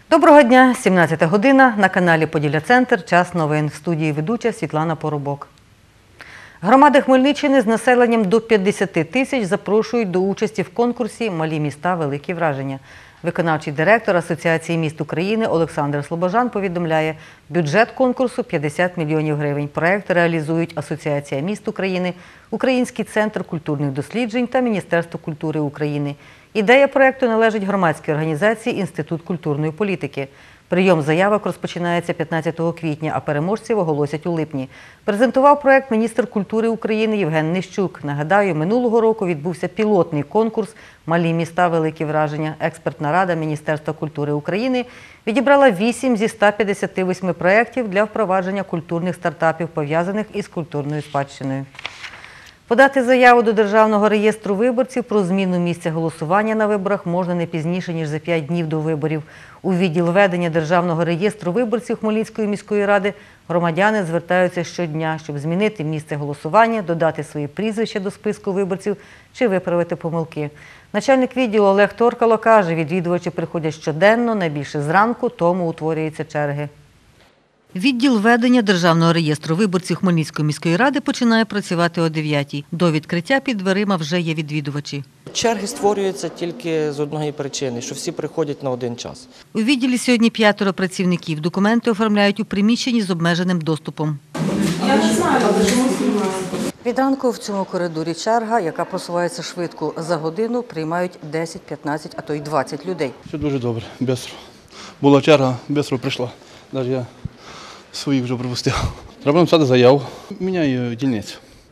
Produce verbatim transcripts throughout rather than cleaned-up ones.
Доброго дня, сімнадцята година, на каналі Поділля-Центр, час новин, в студії ведуча Світлана Поробок. Громади Хмельниччини з населенням до п'ятдесяти тисяч запрошують до участі в конкурсі «Малі міста. Великі враження». Виконавчий директор Асоціації міст України Олександр Слобожан повідомляє, бюджет конкурсу – п'ятдесят мільйонів гривень. Проект реалізують Асоціація міст України, Український центр культурних досліджень та Міністерство культури України. Ідея проекту належить громадській організації «Інститут культурної політики». Прийом заявок розпочинається п'ятнадцятого квітня, а переможців оголосять у липні. Презентував проект міністр культури України Євген Нищук. Нагадаю, минулого року відбувся пілотний конкурс «Малі міста. Великі враження». Експертна рада Міністерства культури України відібрала вісім зі ста п'ятдесяти восьми проєктів для впровадження культурних стартапів, пов'язаних із культурною спадщиною. Подати заяву до Державного реєстру виборців про зміну місця голосування на виборах можна не пізніше, ніж за п'ять днів до виборів. У відділ ведення Державного реєстру виборців Хмельницької міської ради громадяни звертаються щодня, щоб змінити місце голосування, додати свої прізвища до списку виборців чи виправити помилки. Начальник відділу Олег Торкало каже, відвідувачі приходять щоденно, найбільше зранку, тому утворюються черги. Відділ ведення Державного реєстру виборців Хмельницької міської ради починає працювати о дев'ятій. До відкриття під дверима вже є відвідувачі. Черги створюються тільки з одної причини, що всі приходять на один час. У відділі сьогодні п'ятеро працівників. Документи оформляють у приміщенні з обмеженим доступом. Я не знаю, але чому знімаю. Від ранку в цьому коридорі черга, яка просувається швидко. За годину приймають десять, п'ятнадцять, а то й двадцять людей. Все дуже добре, швидко. Була черга, швидко прийшла. Навіть я своїх вже пропустив. Треба написати заяву. Міняю дільницю.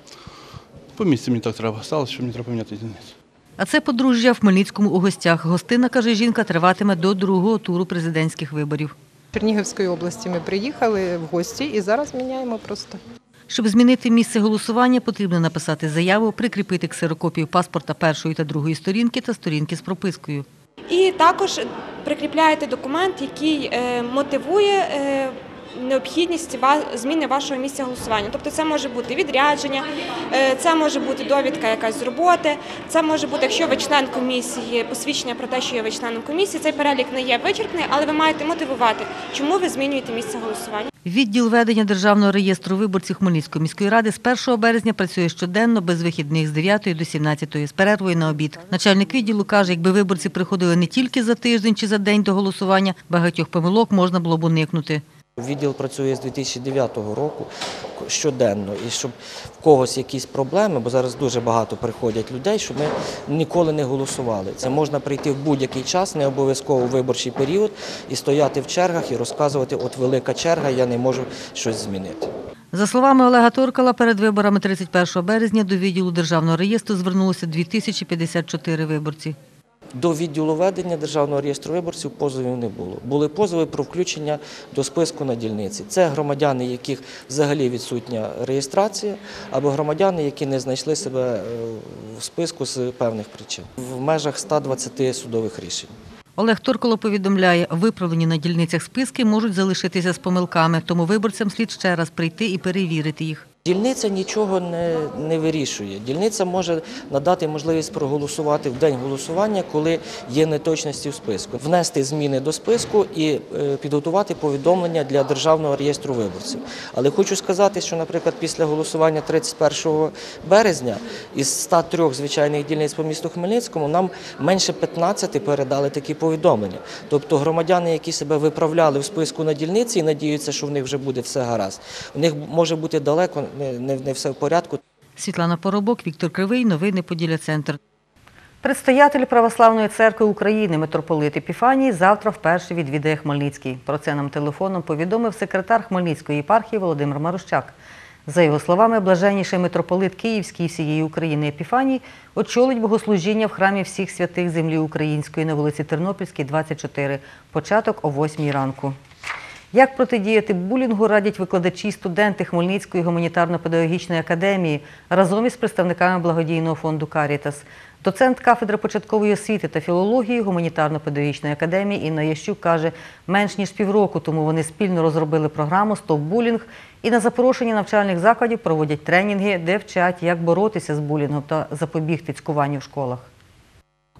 По місці мені так треба. Сталося, що мені треба поміняти дільницю. А це подружжя в Хмельницькому у гостях. Гостина, каже жінка, триватиме до другого туру президентських виборів. З Чернігівської області ми приїхали в гості і зараз міняємо просто. Щоб змінити місце голосування, потрібно написати заяву, прикріпити ксерокопію паспорта першої та другої сторінки та сторінки з пропискою. І також прикріпляєте документ, який мотивує необхідність зміни вашого місця голосування. Тобто це може бути відрядження, це може бути довідка якась з роботи, це може бути, якщо ви член комісії, посвідчення про те, що є ви членом комісії. Цей перелік не є вичерпний, але ви маєте мотивувати, чому ви змінюєте місце голосування. Відділ ведення Державного реєстру виборців Хмельницької міської ради з першого березня працює щоденно, без вихідних з дев'ятої до сімнадцятої, з перервою на обід. Начальник відділу каже, якби виборці приходили не тільки за тиждень чи за день до голосування, багатьох помилок можна було б уникнути. Відділ працює з дві тисячі дев'ятого року щоденно, і щоб в когось якісь проблеми, бо зараз дуже багато приходять людей, щоб ми ніколи не голосували. Це можна прийти в будь-який час, не обов'язково у виборчий період, і стояти в чергах і розказувати, от велика черга, я не можу щось змінити. За словами Олега Торкала, перед виборами тридцять першого березня до відділу Державного реєстру звернулося дві тисячі п'ятдесят чотири виборці. До відділу ведення Державного реєстру виборців позовів не було. Були позови про включення до списку на дільниці. Це громадяни, яких взагалі відсутня реєстрація, або громадяни, які не знайшли себе в списку з певних причин. В межах ста двадцяти судових рішень. Олег Торкало повідомляє, виправлені на дільницях списки можуть залишитися з помилками, тому виборцям слід ще раз прийти і перевірити їх. Дільниця нічого не, не вирішує. Дільниця може надати можливість проголосувати в день голосування, коли є неточності в списку. Внести зміни до списку і е, підготувати повідомлення для Державного реєстру виборців. Але хочу сказати, що, наприклад, після голосування тридцять першого березня із ста трьох звичайних дільниць по місту Хмельницькому нам менше п'ятнадцяти передали такі повідомлення. Тобто громадяни, які себе виправляли в списку на дільниці і надіються, що в них вже буде все гаразд, у них може бути далеко Не, не, не все в порядку. Світлана Поробок, Віктор Кривий, новини Поділля-Центр. Предстоятель Православної церкви України митрополит Епіфаній завтра вперше відвідає Хмельницький. Про це нам телефоном повідомив секретар Хмельницької єпархії Володимир Марущак. За його словами, блаженніший митрополит Київський і всієї України Епіфаній очолить богослужіння в храмі всіх святих землі української на вулиці Тернопільській, двадцять чотири. Початок о восьмій ранку. Як протидіяти булінгу, радять викладачі і студенти Хмельницької гуманітарно-педагогічної академії разом із представниками благодійного фонду «Карітас». Доцент кафедри початкової освіти та філології гуманітарно-педагогічної академії Інна Ящук каже, менш ніж півроку тому вони спільно розробили програму «Стоп булінг» і на запрошенні навчальних закладів проводять тренінги, де вчать, як боротися з булінгом та запобігти цькуванню в школах.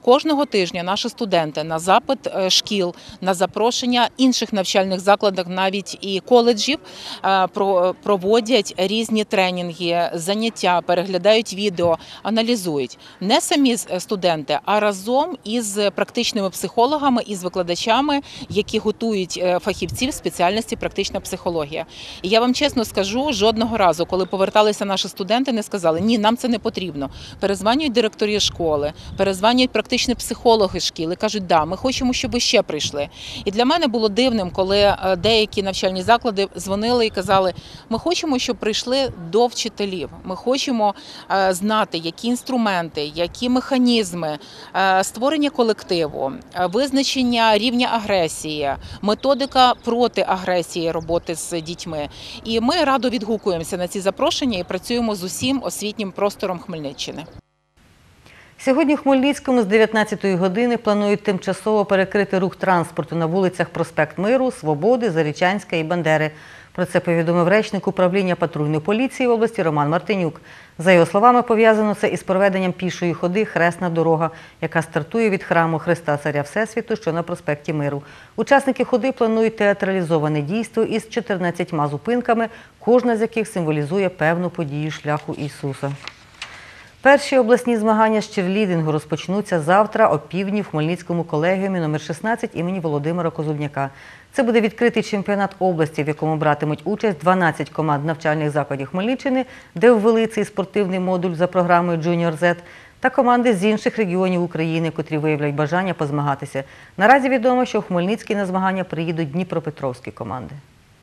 Кожного тижня наші студенти на запит шкіл, на запрошення інших навчальних закладів, навіть і коледжів, проводять різні тренінги, заняття, переглядають відео, аналізують. Не самі студенти, а разом із практичними психологами, із викладачами, які готують фахівців в спеціальності практична психологія. І я вам чесно скажу, жодного разу, коли поверталися наші студенти, не сказали, ні, нам це не потрібно. Перезванюють директорі школи, перезванюють практичні психологи шкіли, кажуть, да, ми хочемо, щоб ви ще прийшли. І для мене було дивним, коли деякі навчальні заклади дзвонили і казали, ми хочемо, щоб прийшли до вчителів, ми хочемо знати, які інструменти, які механізми створення колективу, визначення рівня агресії, методика проти агресії роботи з дітьми. І ми радо відгукуємося на ці запрошення і працюємо з усім освітнім простором Хмельниччини. Сьогодні в Хмельницькому з дев'ятнадцятої години планують тимчасово перекрити рух транспорту на вулицях Проспект Миру, Свободи, Зарічанська і Бандери. Про це повідомив речник управління патрульної поліції в області Роман Мартинюк. За його словами, пов'язано це із проведенням пішої ходи «Хресна дорога», яка стартує від храму Христа Царя Всесвіту, що на проспекті Миру. Учасники ходи планують театралізоване дійство із чотирнадцятьма зупинками, кожна з яких символізує певну подію шляху Ісуса. Перші обласні змагання з черлідингу розпочнуться завтра о півдні в Хмельницькому колегіумі номер шістнадцять імені Володимира Козубняка. Це буде відкритий чемпіонат області, в якому братимуть участь дванадцять команд навчальних закладів Хмельниччини, де ввели цей спортивний модуль за програмою «Джуніор Зет», та команди з інших регіонів України, котрі виявляють бажання позмагатися. Наразі відомо, що в Хмельницький на змагання приїдуть дніпропетровські команди.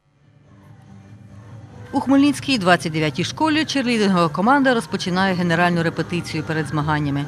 У Хмельницькій двадцять дев'ятій школі черлідингова команда розпочинає генеральну репетицію перед змаганнями.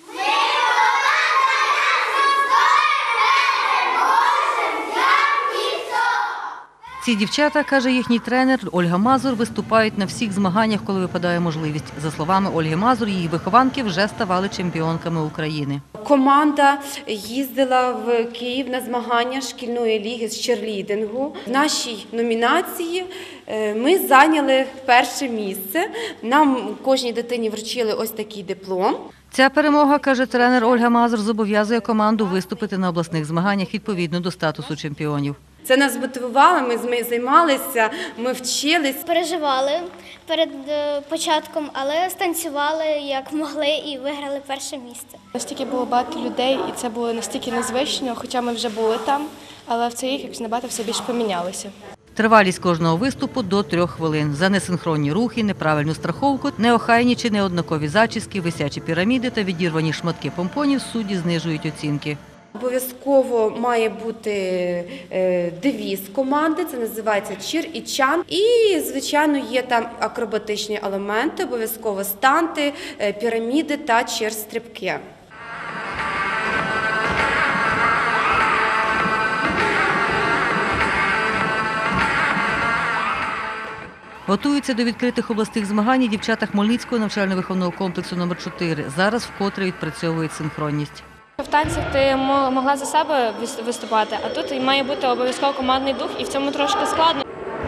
Ці дівчата, каже їхній тренер Ольга Мазур, виступають на всіх змаганнях, коли випадає можливість. За словами Ольги Мазур, її вихованки вже ставали чемпіонками України. Команда їздила в Київ на змагання шкільної ліги з черлідингу. В нашій номінації ми зайняли перше місце. Нам кожній дитині вручили ось такий диплом. Ця перемога, каже тренер Ольга Мазур, зобов'язує команду виступити на обласних змаганнях відповідно до статусу чемпіонів. Це нас мотивувало, ми займалися, ми вчились. Переживали перед початком, але станцювали як могли і виграли перше місце. Настільки було багато людей і це було настільки незвично, хоча ми вже були там, але в цей рік якось набагато все більше помінялося. Тривалість кожного виступу до трьох хвилин. За несинхронні рухи, неправильну страховку, неохайні чи неоднакові зачіски, висячі піраміди та відірвані шматки помпонів судді знижують оцінки. Обов'язково має бути девіз команди, це називається чір і чан. І, звичайно, є там акробатичні елементи, обов'язково станти, піраміди та чір-стрибки. Готуються до відкритих обласних змагань дівчата Хмельницького навчально-виховного комплексу номер чотири. Зараз вкотре відпрацьовують синхронність. В танцях ти могла за себе виступати, а тут має бути обов'язково командний дух, і в цьому трошки складно.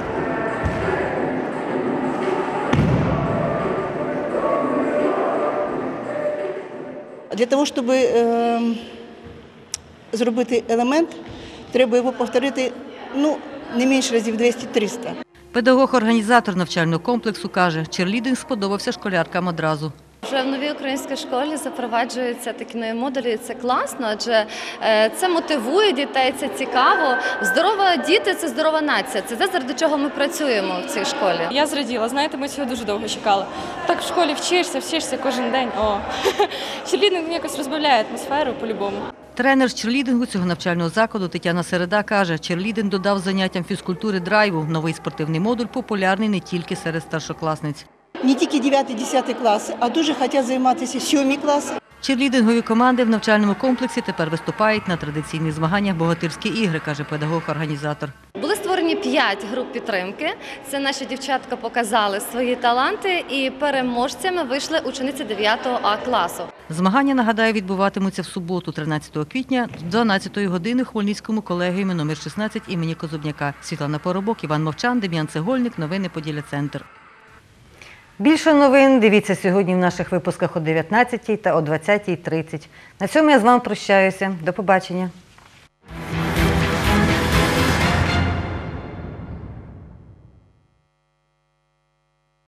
Для того, щоб е, зробити елемент, треба його повторити ну, не менше разів двісті-триста. Педагог-організатор навчального комплексу каже, черлідинг сподобався школяркам одразу. Вже в новій українській школі запроваджуються такі нові модулі, це класно, адже це мотивує дітей, це цікаво. Здорова діти – це здорова нація, це те, заради чого ми працюємо в цій школі. Я зраділа, знаєте, ми цього дуже довго чекали. Так в школі вчишся, вчишся кожен день, о. Черлідинг якось розбавляє атмосферу по-любому. Тренер з черлідингу цього навчального закладу Тетяна Середа каже, черлідинг додав заняттям фізкультури драйву. Новий спортивний модуль популярний не тільки серед старшокласниць. Не тільки дев'ятий-десятий класи, а дуже хочуть займатися сьомі класи. Черлідингові команди в навчальному комплексі тепер виступають на традиційних змаганнях «Богатирські ігри», каже педагог-організатор. Були створені п'ять груп підтримки. Це наші дівчатка показали свої таланти і переможцями вийшли учениці дев'ятого А класу. Змагання, нагадаю, відбуватимуться в суботу, тринадцятого квітня, з дванадцятої години в Хмельницькому колегіумі номер шістнадцять імені Козубняка. Світлана Поробок, Іван Мовчан, Дем'ян Цегольник. Новини Поділля Центр. Більше новин дивіться сьогодні в наших випусках о дев'ятнадцятій та о двадцятій тридцять. На цьому я з вами прощаюся. До побачення.